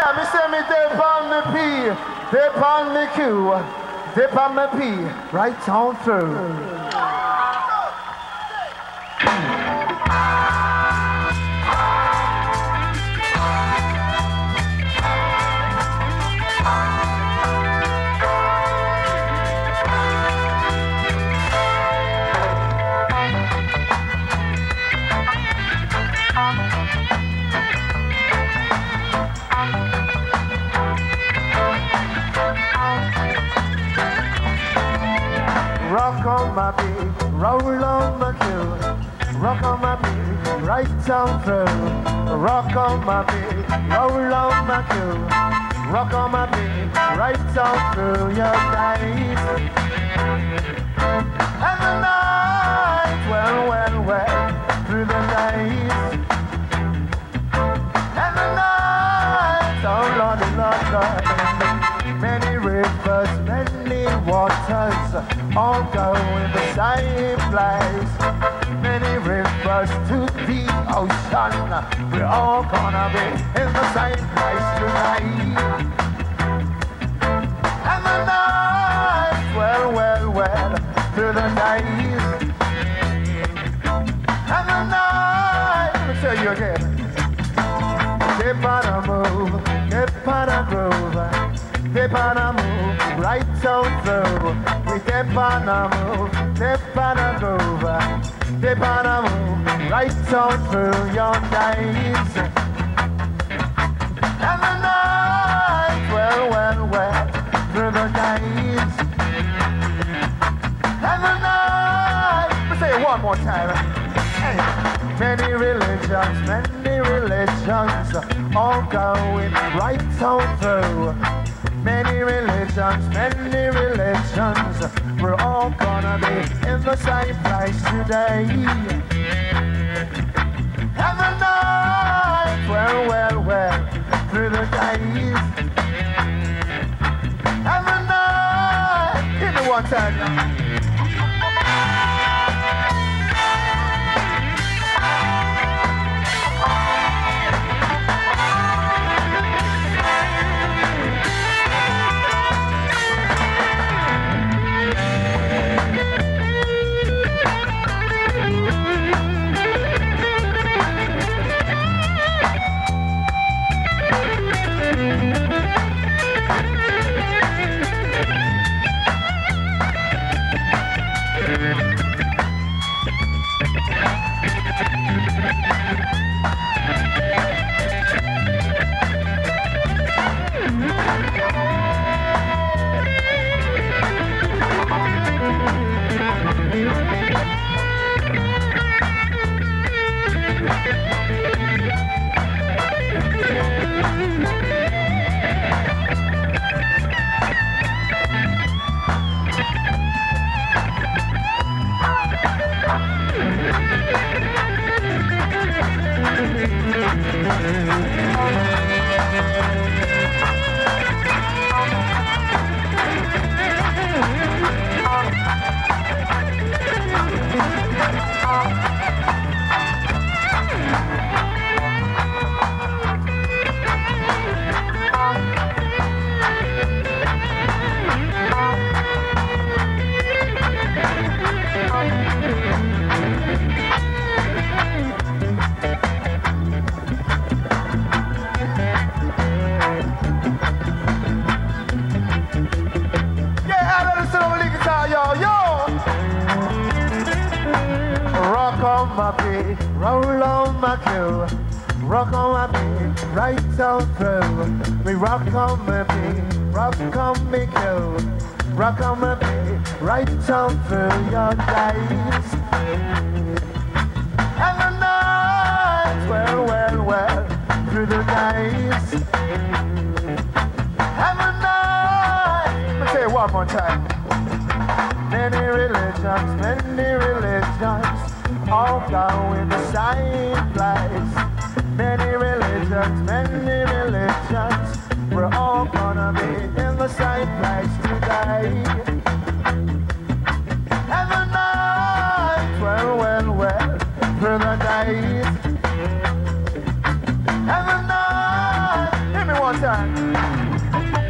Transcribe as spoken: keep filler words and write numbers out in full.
Yeah, me say me dip on the P, dip on the Q, dip on the P, right on through. Rock on my beat, roll on my cue. Rock on my beat, right on through. Rock on my beat, roll on my cue. Rock on my beat, right on through your days. And the night, well, well, well, through the days. And the night, oh Lordy, Lord, Lord. Many rivers, many waters, all go in the same place. Many rivers to the ocean, we're all gonna be in the same place tonight. And the night, well, well, well, through the days. And the night, let me tell you again. Keep on a move, keep on a groove. Dip on a move, right on through. We dip on a move, dip on a groove. Dip on a move, right on through your days. And the night, well, well, well, through the days. And the night, let's say it one more time. Hey. Many religions, many religions, all going right on through. Many religions, many religions, we're all gonna be in the same place today. And the night, well, well, well, through the days. And the night, give me one time now. My beat, roll on my cue, rock on my beat, right on through. We rock on my beat, rock on my cue, rock on my beat, right on through your days. And the night, well, well, well, through the days. And the night, let me say it one more time. Many religions, many religions, all go in the same place. Many religions, many religions, we're all gonna be in the same place today. And the night, well, well, well, through the days. And the night, give me one one time.